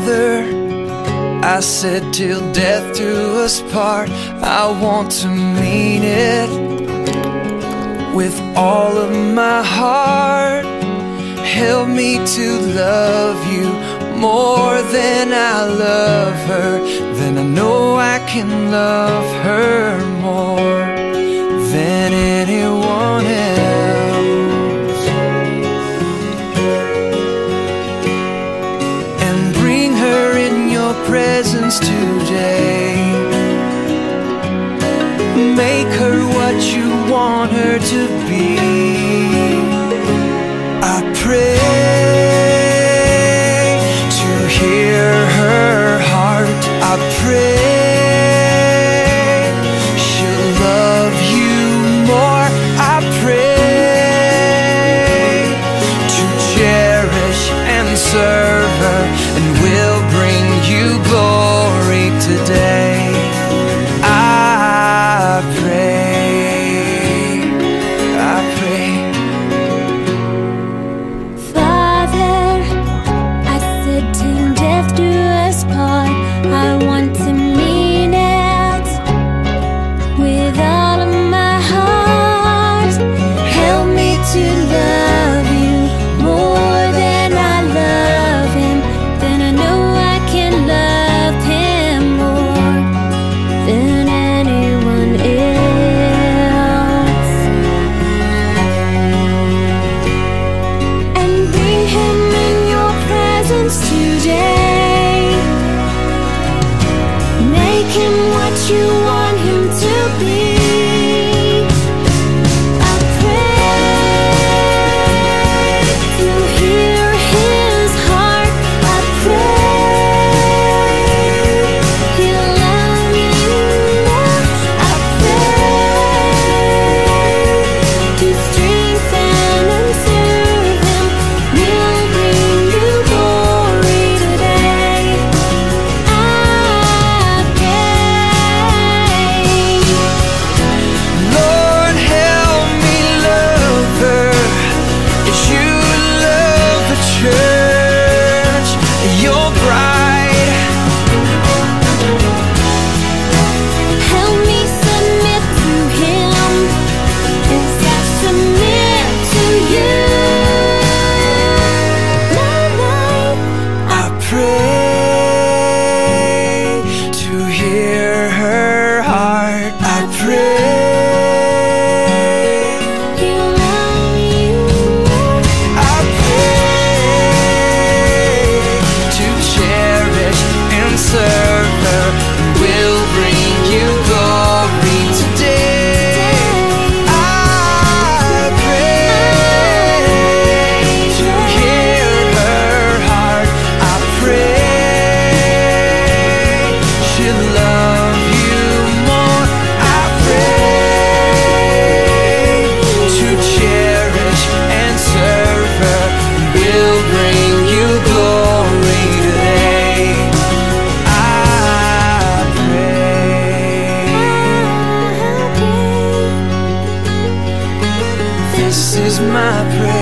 Father, I said till death do us part. I want to mean it with all of my heart. Help me to love you more than I love her. Then I know I can love her more than anyone else. And bring her in your presence today. Make her what you want her to be. I pray to hear her heart. I pray she'll love you more. I pray to cherish and serve her, and will bring you glory today. I pray. This is my prayer.